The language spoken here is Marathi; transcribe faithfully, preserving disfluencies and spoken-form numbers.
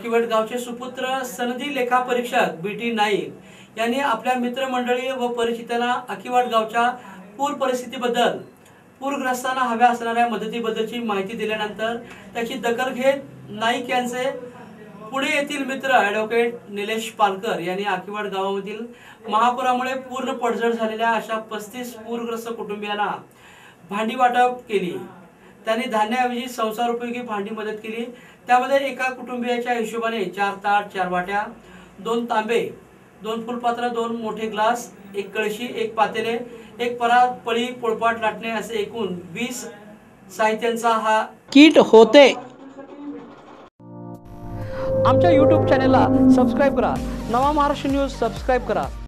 आकिवड गावचे सुपुत्र सनदी लेखा परीक्षक बी टी नाईक यांनी आपल्या मित्रमंडळी व परिचितांना आकिवड गावच्या पूर परिस्थितीबद्दल पूरग्रस्तांना हव्या असणाऱ्या मदतीबद्दलची माहिती दिल्यानंतर त्याची दखल घेत नाईक यांचे पुणे येथील मित्र ॲडव्होकेट निलेश पालकर यांनी आकिवड गावामधील महापुरामुळे पूर्ण पडझड झालेल्या अशा पस्तीस पूरग्रस्त कुटुंबियांना भांडी वाटप केली। त्यांनी धान्याऐवजी संसारोपयोगी भांडी मदत केली। त्यामध्ये एका कुटुंबियाच्या हिशोबाने चार ताट, चार वाट्या, दोन तांबे, दोन फुलपात्र, दोन मोठे ग्लास, एक कळशी, एक पातेले, एक परात, पळी, पोळपाट लाटणे असे एकूण वीस साहित्यांचा हा किट होते। आमच्या यूट्यूब चॅनलला सबस्क्राइब करा, नवा महाराष्ट्र न्यूज सबस्क्राइब करा।